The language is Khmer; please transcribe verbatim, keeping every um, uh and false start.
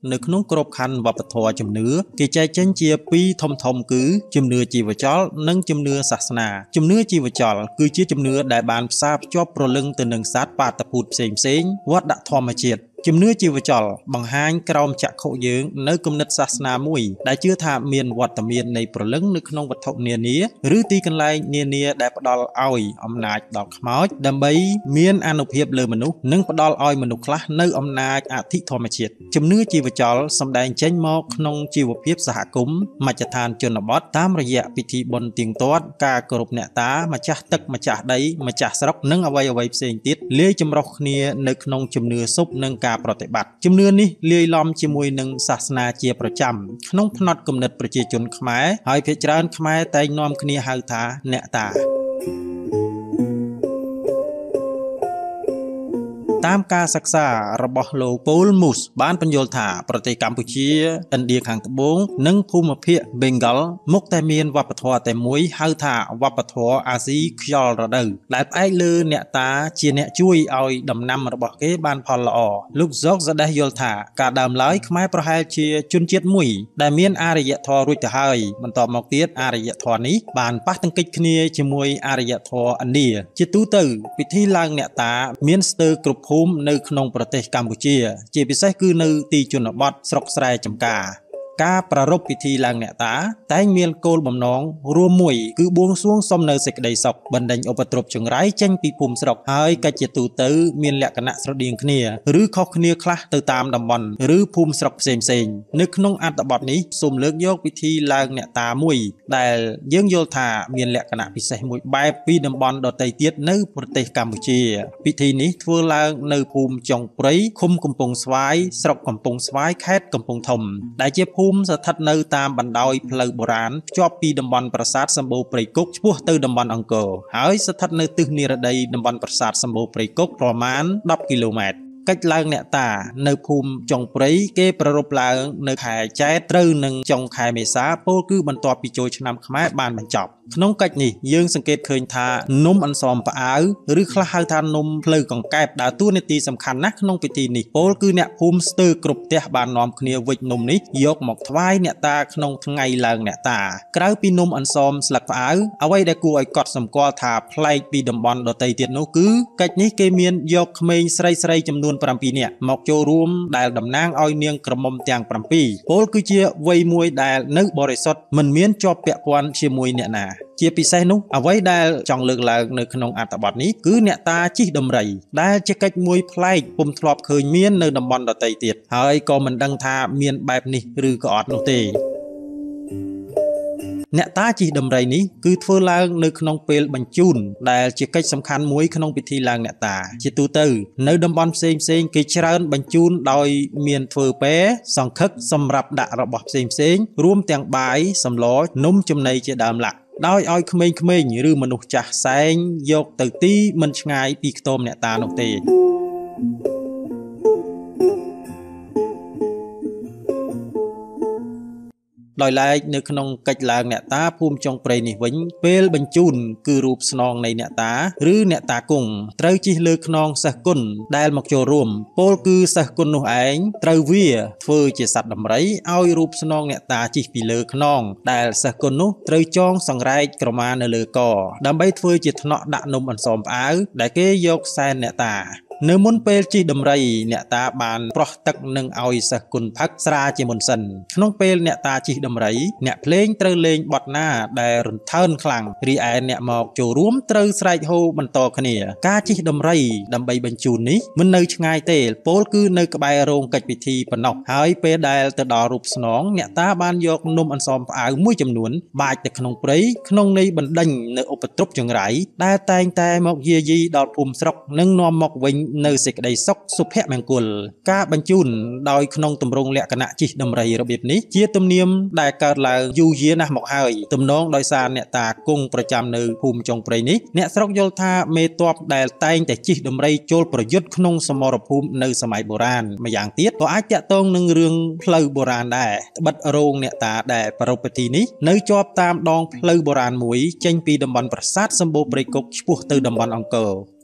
នៅក្នុងក្របខ័ណ្ឌវប្បធម៌ជំនឿគេចែកចេញជាពីរធំៗគឺជំនឿជីវចលនិងជំនឿសាសនាជំនឿជីវចលគឺជាជំនឿដែលបានផ្សារភ្ជាប់ព្រលឹងទៅនឹងសត្វបាតុភូតផ្សេងៗវដ្តធម្មជាតិជំនឿជីវចលបង្ហាញក្រោមចក្ខុយើងនៅគំនិតសាសនាមួយដែលជឿថាមានវត្តមាននៃព្រលឹងនៅក្នុងវត្ថុនានាឬទីកន្លែងនានាដែលផ្ដល់ឲ្យអំណាចដល់ខ្មោចដើម្បីមានអានុភាពលើមនុស្សនិងផ្ដល់ឲ្យមនុស្សខ្លះនៅអំណាចអធិធម្មជាតិជំនឿជីវចលសម្ដែងចេញមកក្នុងជីវភាពសហគមន៍មជ្ឈដ្ឋានជនបទតាមរយៈពិធីបុណ្យទៀងទាត់ការគោរពអ្នកតាម្ចាស់ទឹកម្ចាស់ដីម្ចាស់ស្រុកនិងអ្វីអ្វីផ្សេងទៀតលាយចម្រុះគ្នានៅក្នុងជំនឿសុបនិងការប្រតិបត្តិជំនឿនេះលាយឡំជាមួយនឹងសាសនាជាប្រចាំក្នុងផ្នត់គំនិតប្រជាជនខ្មែរហើយភាគច្រើនខ្មែរតែងនាំគ្នាហៅថាអ្នកតាតាមការសិក្សារបស់លោកពូលមូសបានបញ្យល់ថាប្រទេសកម្ពុជាឥណ្ឌាខាងត្បូងនិងភូមិភាគបេងហ្គលមុខតែមានវប្បធម៌តែមួយហៅថាវប្បធម៌អាស៊ីខ្យល់រដូវដែលផ្អែកលើអ្នកតាជាអ្នកជួយឲ្យដំណាំរបស់គេបានផលល្អលោកហ្សុកសដេះយល់ថាការដើមឡើយខ្មែរប្រហែលជាជនជាតិមួយដែលមានអរិយធម៌រួចទៅហើយបន្តមកទៀតអរិយធម៌នេះបានប៉ះទង្គិចគ្នាជាមួយអរិយធម៌ឥណ្ឌាជាទូទៅពិធីឡើងអ្នកតាមានស្ទើរគ្រប់ភូមិនៅក្នុងប្រទេសកម្ពុជាជាពិសេសគឺនៅទីជនបទស្រុកស្រែចម្ការការប្រារព្ធពិធីឡើងអ្នកតាតែងមានគោលបំណងរួមមួយគឺបួងសួងសុំនៅសេចក្តីសុខបណ្ដេញឧបទ្រពចង្រៃចេញពីភូមិស្រុកហើយកិច្ចជាទូទៅមានលក្ខណៈស្រដៀងគ្នាឬខុសគ្នាខ្លះទៅតាមតំបន់ឬភូមិស្រុកផ្សេងៗនៅក្នុងអត្ថបទនេះសូមលើកយកពិធីឡើងអ្នកតាមួយដែលយើងយល់ថាមានលក្ខណៈពិសេសមួយបែបពីតំបន់ដទៃទៀតនៅប្រទេសកម្ពុជាពិធីនេះធ្វើឡើងនៅភូមិចុងព្រៃឃុំកំពង់ស្វាយស្រុកកំពង់ស្វាយខេត្តកំពង់ធំដែលជាភូមិស្ថិតនៅតាមបណ្ដោយផ្លូវបុរាណភ្ជាប់ពីតំបន់ប្រាសាទសម្បូរព្រៃគុកឆ្ពោះទៅតំបន់អង្គរហើយស្ថិតនៅទិសនិរតីតំបន់ប្រាសាទសម្បូរព្រៃគុកប្រមាណដប់គីឡូម៉ែត្រកិច្ចឡើងអ្នកតានៅភូមិចុងព្រៃគេប្រារព្ធឡើងនៅខែចែកត្រូវនឹងចុងខែមេសាពោលគឺបន្ទាប់ពីចូលឆ្នាំខ្មែរបានបញ្ចប់ក្នុងកិច្ចនេះយើងសង្កេតឃើញថានំអន្សមផ្អាវឬខ្លះហៅថានំផ្លូវកង្កែបដើរតួនាទីសំខាន់ណាស់ក្នុងពិធីនេះពោលគឺអ្នកភូមិស្ទើរគ្រប់ផ្ទះបាននាំគ្នាវិចនំនេះយកមកថ្វាយអ្នកតាក្នុងថ្ងៃឡើងអ្នកតាក្រៅពីនំអន្សមស្លឹកផ្អាវអ្វីដែលគួរឲ្យកត់សម្គាល់ថាប្លែកពីតំបន់ដទៃទៀតនោះគឺកិច្ចនេះគេមានយកក្មេងស្រីស្រីចំនួនប្រាំពីរនាក់មកចូលរួមដែលតំណាងឲ្យនាងក្រមុំទាំងប្រាំពីរពោលគឺជាវ័យមួយដែលនៅបរិសុទ្ធមិនមានជាប់ពាក់ព័ន្ធជាមួយអ្នកណាជាពិសេសនោះអ្វីដែលចង់លើកឡើងនៅក្នុងអត្ថបទនេះគឺអ្នកតាជិះដំរីដែលជាកិច្ចមួយប្លែកពុំធ្លាប់ឃើញមាននៅតំបន់ដទៃទៀតហើយក៏មិនដឹងថាមានបែបនេះឬក៏អត់នោះទេអ្នកតាជិះដំរីនេះគឺធ្វើឡើងនៅក្នុងពេលបញ្ជូនដែលជាកិច្ចសំខាន់មួយក្នុងពិធីឡើងអ្នកតាជាទូទៅនៅតំបន់ផ្សេងផ្សេងគេច្រើនបញ្ជូនដោយមានធ្វើពែសង្ឃឹកសម្រាប់ដាក់របស់ផ្សេងផ្សេងរួមទាំងបាយសម្លនំចំណីជាដើមឡាក់ដោយឲ្យក្មេងៗឬមនុស្សចាស់សែងយកទៅទីមិនឆ្ងាយពីខ្ទមអ្នកតានោះទេដោយឡែកនៅក្នុងកិច្ចឡើងអ្នកតាភូមិចុងព្រៃនេះវិញពេលបញ្ជូនគឺរូបស្នងនៃអ្នកតាឬអ្នកតាគង់ត្រូវជិះលើខ្នងសិស្សគុណដែលមកចូលរួមពោលគឺសិស្សគុណនោះឯងត្រូវវាធ្វើជាសត្វដំរីឲ្យរូបស្នងអ្នកតាជិះពីលើខ្នងដែលសិស្សគុណនោះត្រូវចងសង្រែកក្រមានៅលើកដើម្បីធ្វើជាថ្នាក់ដាក់នំអន្សមផ្អាវដែលគេយកសែនអ្នកតានៅមុនពេលជិះដំរីអ្នកតាបានប្រោះទឹកនឹងឲ្យសិស្សគុណផឹកស្រាជាមុនសិនក្នុងពេលអ្នកតាជិះដំរីអ្នកភ្លេងត្រូវលេងបទណាដែលរន្ថើនខ្លាំងរីឯអ្នកមកចូលរួមត្រូវស្រែកហូបន្តគ្នាការជិះដំរីដើម្បីបញ្ជូននេះមិននៅឆ្ងាយទេពោលគឺនៅក្បែររោងកិច្ចពិធីប៉ុណ្ណោះហើយពេលដែលទៅដល់រូបស្នងអ្នកតាបានយកនំអន្សមផ្អាវមួយចំនួនបាចទៅក្នុងព្រៃក្នុងន័យបណ្ដេញនៅឧបទ្រពចង្រៃដែលតែងតែមកយាយីដល់ភូមិស្រុកនិងនាំមកវិញនៅសេចក្តីសុខសុភមង្គលការបញ្ជូនដោយក្នុងទម្រង់លក្ខណៈជិះដំរីរបៀបនេះជាទំនៀមដែលកើតឡើងយូរយារណាស់មកហើយទំនងដោយសារអ្នកតាគង់ប្រចាំនៅភូមិចុងព្រៃនេះអ្នកស្រុកយល់ថាមេទ័ពដែលតែងតែជិះដំរីចូលប្រយុទ្ធក្នុងសមរភូមិនៅសម័យបុរាណម្យ៉ាងទៀតក៏អាចតាក់ទងនឹងរឿងផ្លូវបុរាណដែរត្បិតរោងអ្នកតាដែលប្រារព្ធពិធីនេះនៅជាប់តាមដងផ្លូវបុរាណមួយចេញពីតំបន់ប្រាសាទសម្បូរព្រៃគុកឆ្ពោះទៅតំបន់អង្គរ